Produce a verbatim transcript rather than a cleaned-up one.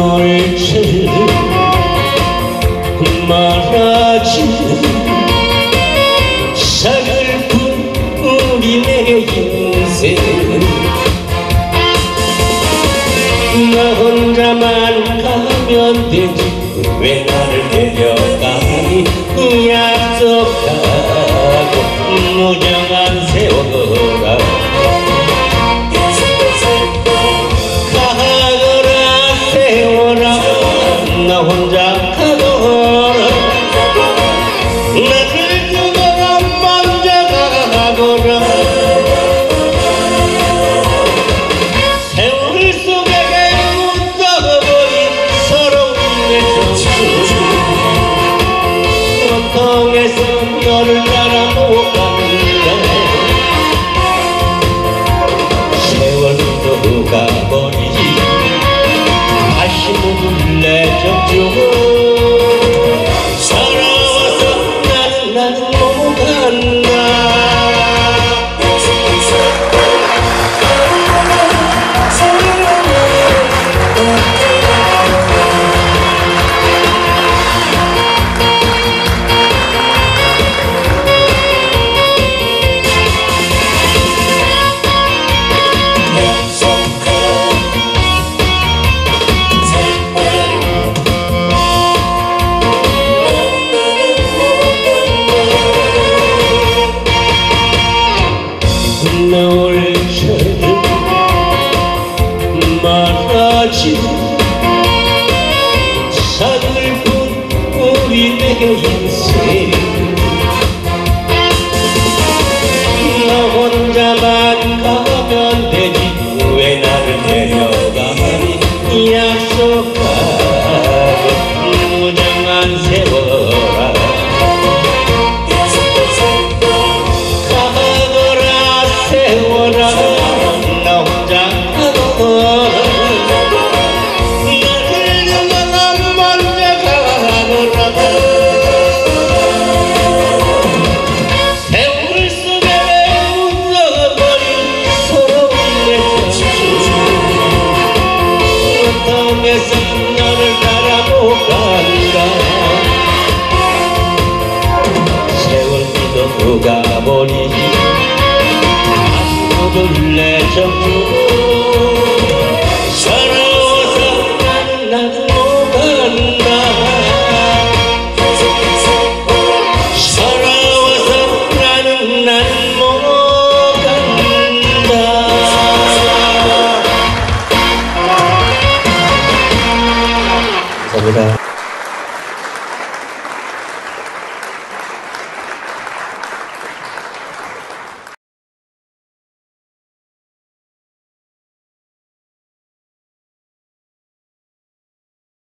너를 말하지 서글픈 우리 내 인생 나 혼자만 가면 되지 왜 나를 데려가니 약속하고 무정한 세월아 가거라 세월아 나 혼자 가거라 나를 두고라 먼저 가거라 세월 속에 묻어버린 서러운 내 정수 고통에서 너를 따라 못 간다 세월도 가버리지 다시 못 내정주 살아와서 나는 나는 못 간다 너울처럼 말하지 서글픈 우리 내 인생 너 혼자만 가면 되지 왜 나를 데려가니 약속하고 무정한 세월아 세월아 나 혼자 가거라 나를 두고라 먼저 가거라 세월 속에 묻어버린 서러운 내 정수 고통에서 너를 따라 못 간다 세월도 가버리지 내 정주 살아와서 나는 나는 못 간다 살아와서 나는 나는 못 간다 감사합니다.